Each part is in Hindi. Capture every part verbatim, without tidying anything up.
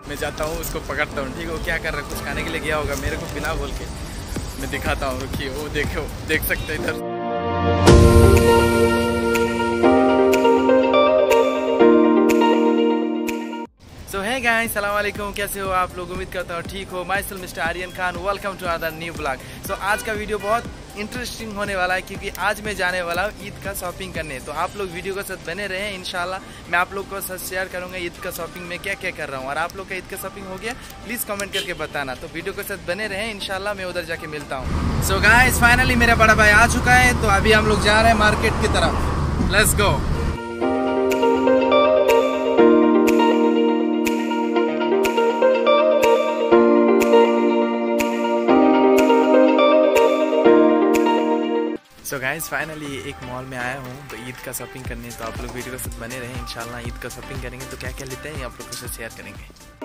मैं जाता हूँ उसको पकड़ता हूँ, ठीक है। वो क्या कर रहा है, कुछ खाने के लिए गया होगा, मेरे को बिना बोल के। मैं दिखाता हूँ, रुकिए, वो देखो, देख सकते हैं इधर। सो है गाइस, सलाम वालेकुम, कैसे हो आप लोग? उम्मीद करता हूँ ठीक हो। Myself mister Aryan Khan, welcome to other new blog. So आज का वीडियो बहुत इंटरेस्टिंग होने वाला है, क्योंकि आज मैं जाने वाला हूँ ईद का शॉपिंग करने। तो आप लोग वीडियो के साथ बने रहे, इंशाल्लाह मैं आप लोग को साथ शेयर करूँगा ईद का शॉपिंग में क्या क्या कर रहा हूँ। और आप लोग का ईद का शॉपिंग हो गया, प्लीज़ कमेंट करके बताना। तो वीडियो के साथ बने रहे, इंशाल्लाह मैं उधर जाके मिलता हूँ। सो गाइस, फाइनली मेरा बड़ा भाई आ चुका है, तो अभी हम लोग जा रहे हैं मार्केट की तरफ। Let's go. So guys, finally एक मॉल में आया हूँ तो ईद का शॉपिंग करने। तो आप लोग वीडियो के साथ बने रहे, इंशाल्लाह ईद का शॉपिंग करेंगे। तो क्या क्या लेते हैं आप लोग के साथ शेयर करेंगे।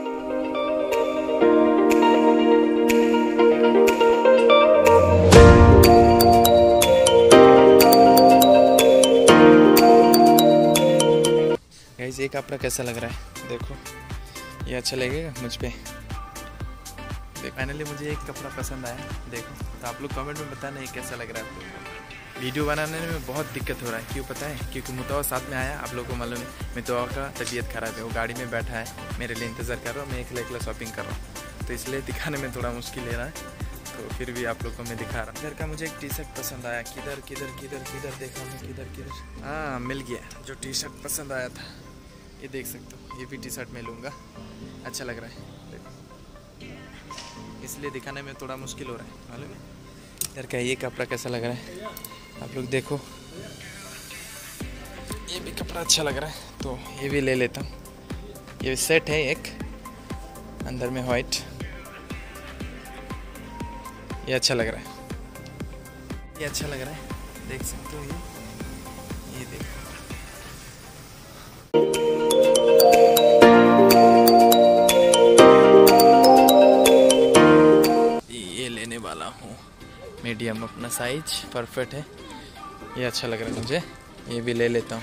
गाइस, ये कपड़ा कैसा लग रहा है, देखो, ये अच्छा लगेगा मुझ पे। फाइनली मुझे एक कपड़ा पसंद आया, देखो। तो आप लोग कमेंट में बताना ये कैसा लग रहा है आप लोगों को। वीडियो बनाने में बहुत दिक्कत हो रहा है, क्यों पता है? क्योंकि मुतवा साथ में आया, आप लोगों को मालूम है मुतवा का तबीयत खराब है। वो गाड़ी में बैठा है, मेरे लिए इंतज़ार कर रहा हूँ, मैं अकेला अकेला शॉपिंग कर रहा हूँ, तो इसलिए दिखाने में थोड़ा मुश्किल ले रहा है। तो फिर भी आप लोग को मैं दिखा रहा हूँ। इधर का मुझे एक टी शर्ट पसंद आया, किधर किधर किधर किधर देखा मैं, किधर किधर, हाँ मिल गया। जो टी शर्ट पसंद आया था, ये देख सकते हो, ये भी टी शर्ट मैं लूँगा, अच्छा लग रहा है, देखो, इसलिए दिखाने में थोड़ा मुश्किल हो रहा है, मालूम है। इधर का ये कपड़ा कैसा लग रहा है, आप लोग देखो, ये भी कपड़ा अच्छा लग रहा है, तो ये भी ले लेता हूँ। ये सेट है एक, अंदर में वाइट, ये अच्छा लग रहा है, ये अच्छा लग रहा है, देख सकते हो। ये ये देखो, ये लेने वाला हूँ, मीडियम, अपना साइज परफेक्ट है, ये अच्छा लग रहा है मुझे, ये भी ले लेता हूँ,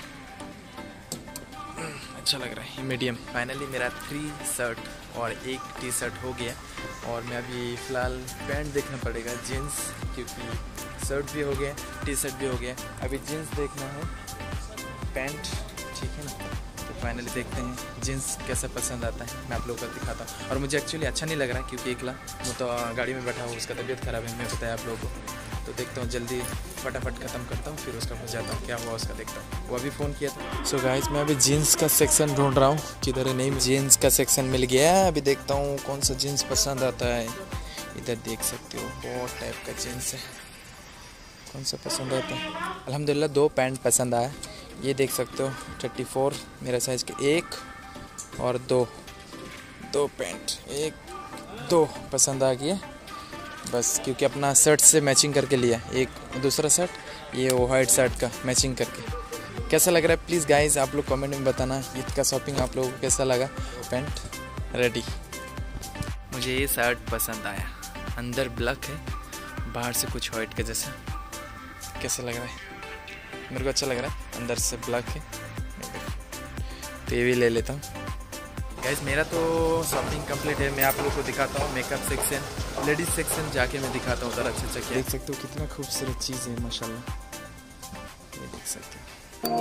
अच्छा लग रहा है, ये मीडियम। फाइनली मेरा थ्री शर्ट और एक टी शर्ट हो गया, और मैं अभी फ़िलहाल पैंट देखना पड़ेगा, जीन्स, क्योंकि शर्ट भी हो गया, टी शर्ट भी हो गया, अभी जीन्स देखना है, पैंट, ठीक है ना। तो फाइनली देखते हैं जीन्स कैसा पसंद आता है, मैं आप लोगों को दिखाता हूँ। और मुझे एक्चुअली अच्छा नहीं लग रहा है, क्योंकि एकला वो तो गाड़ी में बैठा हूँ, उसका तबीयत ख़राब है, मैं बताया आप लोगों को। तो देखता हूँ, जल्दी फटाफट ख़त्म करता हूँ, फिर उसका बस जाता हूँ, क्या हुआ उसका देखता हूँ। वो अभी फ़ोन किया था। सो गाइस, मैं अभी जीन्स का सेक्शन ढूंढ रहा हूँ, किधर है, नहीं, जीन्स का सेक्शन मिल गया। अभी देखता हूँ कौन सा जीन्स पसंद आता है। इधर देख सकते हो, बहुत टाइप का जीन्स है, कौन सा पसंद आता है। अल्हम्दुलिल्लाह दो पैंट पसंद आया, ये देख सकते हो, थर्टी फोर मेरा साइज़ के, एक और दो, दो पैंट, एक दो पसंद आ गया बस, क्योंकि अपना शर्ट से मैचिंग करके लिया। एक दूसरा शर्ट, ये वो वाइट शर्ट का मैचिंग करके। कैसा लग रहा है प्लीज़ गाइस आप लोग कमेंट में बताना, ईद का शॉपिंग आप लोगों को कैसा लगा। Pant ready. मुझे ये शर्ट पसंद आया, अंदर ब्लैक है, बाहर से कुछ वाइट के जैसा। कैसा लग रहा है, मेरे को अच्छा लग रहा है, अंदर से ब्लैक है, तो ये भी ले लेता हूँ। गाइस, मेरा तो शॉपिंग कंप्लीट है, मैं आप लोगों को दिखाता हूँ मेकअप सेक्शन, लेडीज सेक्शन जाके मैं दिखाता हूँ उधर अच्छे अच्छे। क्या देख सकते हो, कितना खूबसूरत चीज़ है माशाल्लाह, ये देख सकते हो।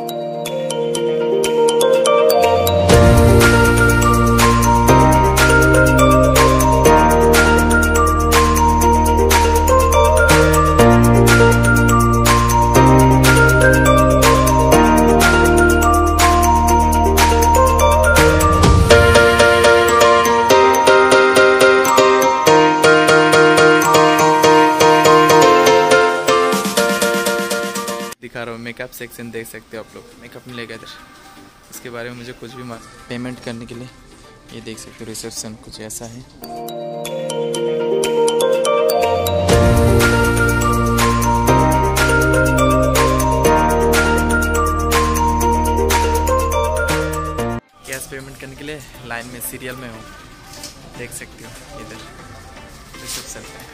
दिखा रहा हूँ मेकअप सेक्शन, देख सकते हो आप लोग, मेकअप मिलेगा इधर, इसके बारे में मुझे कुछ भी मालूम। पेमेंट करने के लिए ये देख सकते हो, रिसेप्शन कुछ ऐसा है। कैश पेमेंट करने के लिए लाइन में सीरियल में हूँ, देख सकते हो इधर रिसेप्शन पे।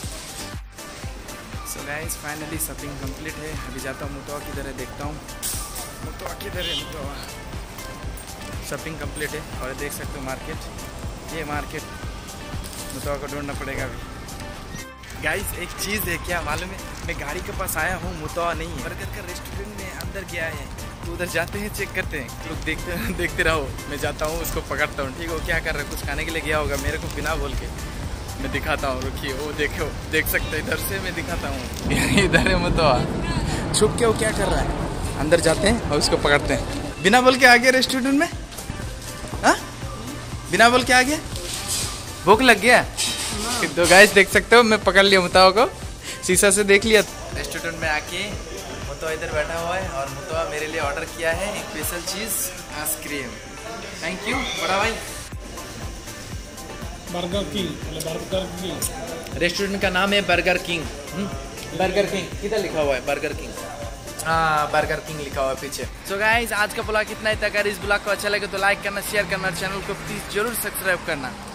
So guys, finally shopping complete है, अभी जाता हूँ मुतवा किधर है, देखता हूँ मुतवा किधर है। मुतवा शॉपिंग कंप्लीट है, और देख सकते हो मार्केट, ये मार्केट मुतवा को ढूंढना पड़ेगा अभी। गाइस एक चीज़ है क्या मालूम है, मैं गाड़ी के पास आया हूँ, मुतवा नहीं है। बर्गर का रेस्टोरेंट में अंदर गया है, तो उधर जाते हैं, चेक करते हैं। लोग देखते देखते रहो, मैं जाता हूँ, उसको पकड़ता हूँ। ठीक हो, क्या कर रहा है, कुछ खाने के लिए गया होगा, मेरे को बिना बोल के। मैं दिखाता हूँ, रुकिए, वो देखो, देख सकते इधर से मैं दिखाता हूँ। इधर है मुतवा, छुप के वो क्या कर रहा है। अंदर जाते हैं और उसको पकड़ते हैं। बिना बोल के आ गया रेस्टोरेंट में। हाँ, बिना बोल के आ गया, भूख लग गया। तो गाइस देख सकते हो, मैं पकड़ लिया मुतवा को, शीशा से देख लिया। रेस्टोरेंट में आके मुतवा इधर बैठा हुआ है और मुतवा मेरे लिए ऑर्डर किया है एक स्पेशल चीज़ आइसक्रीम। थैंक यू बड़ा भाई। Burger King, Burger King restaurant का नाम है बर्गर किंग। बर्गर किंग किधर लिखा हुआ है, बर्गर किंग, हाँ बर्गर किंग लिखा हुआ है पीछे। सो गाइस आज का ब्लॉग इतना ही था। अगर इस ब्लॉग को अच्छा लगे तो लाइक करना, शेयर करना, चैनल को प्लीज जरूर सब्सक्राइब करना।